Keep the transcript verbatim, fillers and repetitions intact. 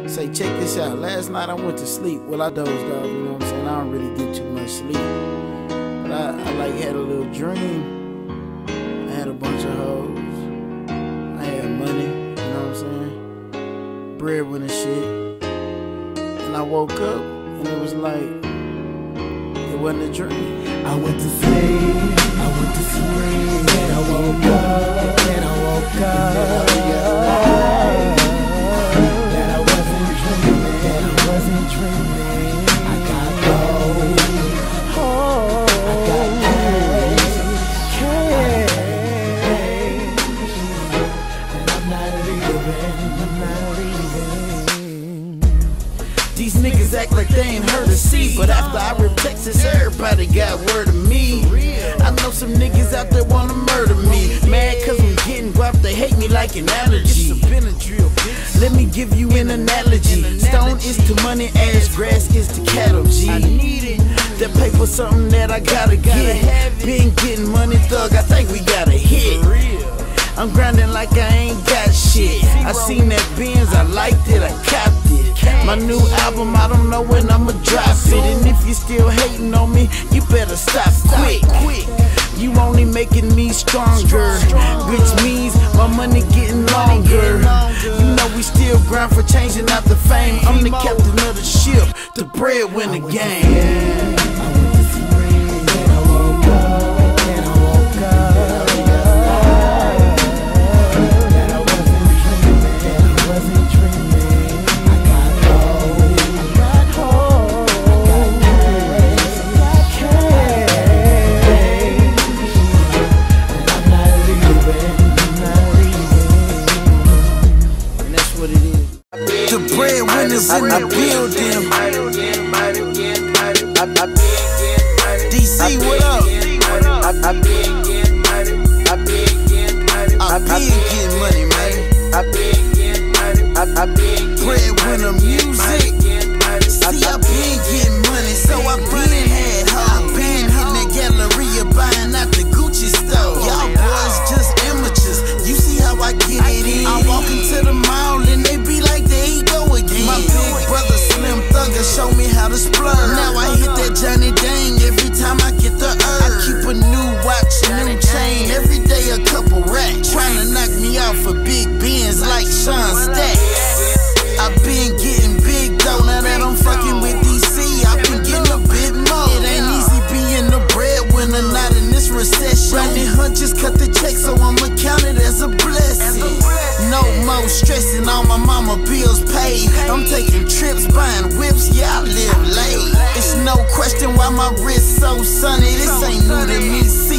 Say, check this out. Last night I went to sleep. Well, I dozed off, you know what I'm saying? I don't really get too much sleep. But I, I like had a little dream. I had a bunch of hoes. I had money, you know what I'm saying? Breadwinner shit. And I woke up and it was like, it wasn't a dream. I went to sleep, I went to sleep, and I woke up, and I woke up. That I wasn't dreaming, that I wasn't dreaming. I got gold, oh, I got cash, cash, and I'm not leaving, I'm not leaving. These niggas act like they ain't heard of C, but after I rip Texas, everybody got word of me. I know some niggas out there wanna murder me. Mad cause I'm getting guap, they hate me like an allergy. Let me give you an analogy. Stone is to money as grass is to cattle, G. That paper something that I gotta get. Been getting money, thug, I think we got a hit. I'm grinding like I ain't got shit. I seen that Benz, I liked it, I copped it. My new album, I don't know when I'ma drop it. And if you still hating on me, you better stop quick. You only making me stronger, which means my money getting longer. You know we still grind for changing out the fame. I'm the captain of the ship, the breadwinner game. The breadwinners in the building. D C, what up? I been getting money, man. Breadwinner music. See, I been getting money, so I been had hoes. I been hitting the Galleria, buying out the Gucci store. Y'all boys just amateurs. You see how I get it in? I walk into the mall and they be like, there he go again. My big brother Slim Thugger show me how to splurge. Now I hit that Johnny Dang every time I get the urge. I keep a new watch, new chain, every day a couple racks. Tryna knock me out for big Benz like Sean Stacks. I been getting big though, now that I'm fucking with D C, I been getting a bit more. It ain't easy being the breadwinner, not in this recession. Running hunches cut the check, so I'ma count it as a blessing. No more stressing, all my mama bills paid. I'm taking trips, buying whips, yeah I live late. It's no question why my wrist so sunny, this ain't new to me. See,